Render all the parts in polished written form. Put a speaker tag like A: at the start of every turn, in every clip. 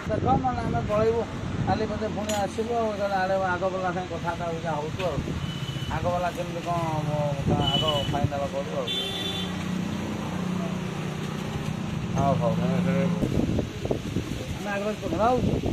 A: ଦେଖ ମାନେ ଆମେ ପଳେଇବୁ କାଲି ମୋତେ ପୁଣି ଆସିବୁ ଆଉ ଆଡ଼େ ଆଗବାଲା ସାଙ୍ଗେ କଥାବାର୍ତ୍ତା ହେଉଛୁ ଆଉ ଆଗବାଲା କେମିତି କ'ଣ ଆଗ ଫାଇନାଲ୍ କରୁ ଆଉ ହଉ ହଉ ଆମେ ଆଗ ହଉ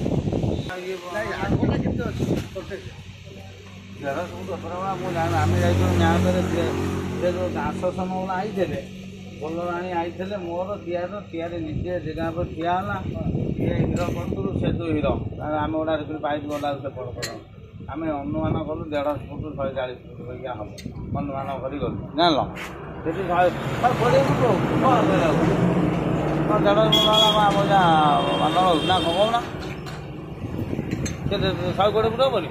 A: ମୁଁ ଜାଣି ଆମେ ଯାଇଥିଲୁ ମ୍ୟାଚରେ ସେ ଯେଉଁ ଆସନ ଗୁଡ଼ା ଆଇଥିଲେ ବୋଲର ଆଣି ଆଇଥିଲେ ମୋର ତିଆରି ନିଜେ ଜାଗା ଉପରେ ଠିଆ ହେଲା ଇଏ ହିରୋ କରୁଥିଲୁ ସେ ତୁ ହିରୋ ଆମେ ଗୁଡ଼ା ସେଠି ପାଇକି ଗଲା ସେପଟ କର ଆମେ ଅନୁମାନ କଲୁ 150 ଫୁଟ 140 ଫୁଟ ଭଳିଆ ହେବ ଅନୁମାନ କରି ଗଲୁ ଜାଣିଲ ସେଠି 120 ଫୁଟ କ'ଣ 150 ଫୁଟ ଆମ ମାନ ନା କହୁନା କେତେ 120 ଫୁଟ ହେବନି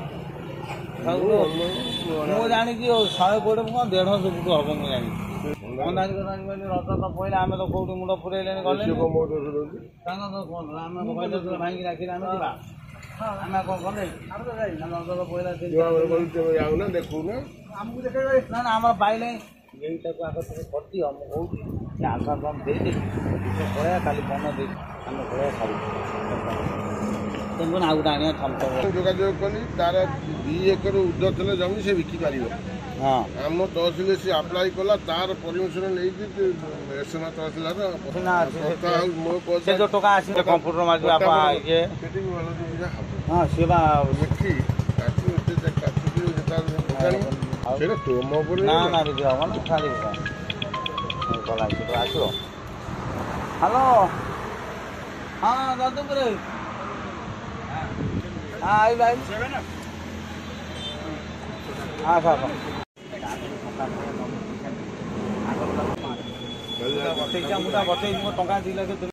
A: ମୁଁ ଜାଣିଛି 120 ଫୁଟ 150 ଫୁଟ ହେବ ମୁଁ ଜାଣିଛି ରଜ ତ ପହିଲା ଆମେ ତ କୋଉଠି ମୁଣ୍ଡ ପୁରେଇଲେଣି ଗଲେ ତାଙ୍କ ତ କ'ଣ ଆମେ ଭାଇକି ରାଖିଲେ ଆମେ ଯିବା ଆମେ କ'ଣ କଲେ ରଜ ତ ପହିଲା
B: ଦେଖୁନା
A: ଆମକୁ ଦେଖେଇ ନା ନା ଆମର ପାଇଲେ ଏଇଟାକୁ ଆଗ ଟିକେ କରିଦିଅ ମୁଁ କହୁଛି ସେ ଆଶା କମ୍ ଦେଇଦେବି ସେ ପଳେଇବା କାଲି ମନ ଦେଇଛି ଆମେ ପଳେଇବା ଛାଡ଼ି ତେଣୁ ଆଉ ଗୋଟେ ଆଣିବା
B: ଯୋଗାଯୋଗ କଲି ତାର 2 ଏକର ଉର୍ଦ୍ଧ୍ୱ ଥିଲେ ଜମି ସେ ବିକିପାରିବ
A: ହଁ
B: ଆମ ତହସିଲରେ ସେ ଆପ୍ଲାଏ କଲା ତାର ପରମିଶନ ନେଇକି ଏସମା ତହସିଲର
A: ସେ ଯେଉଁ ଟଙ୍କା ଆସିଲେ କମ୍ପ୍ୟୁଟର ମାରିବ ଇଏ
B: ସେଠି ବି ଭଲ ସୁବିଧା ହେବ
A: ହଁ ସେ ବା
B: ଏଠି ସେଇଟା ତୁମ ଉପରେ
A: ନା ନା କିଛି ହେବ ନା ଛାଡ଼ିବୁ ଗଲା ଆସିବ ହ୍ୟାଲୋ ହଁ ଯାଦୁପୁର ହଁ ଆଇବ ହଁ ସାର୍ ବତେଇଛି ମୁଁ ବତେଇଛି ମୋ ଟଙ୍କା 2 ଲକ୍ଷ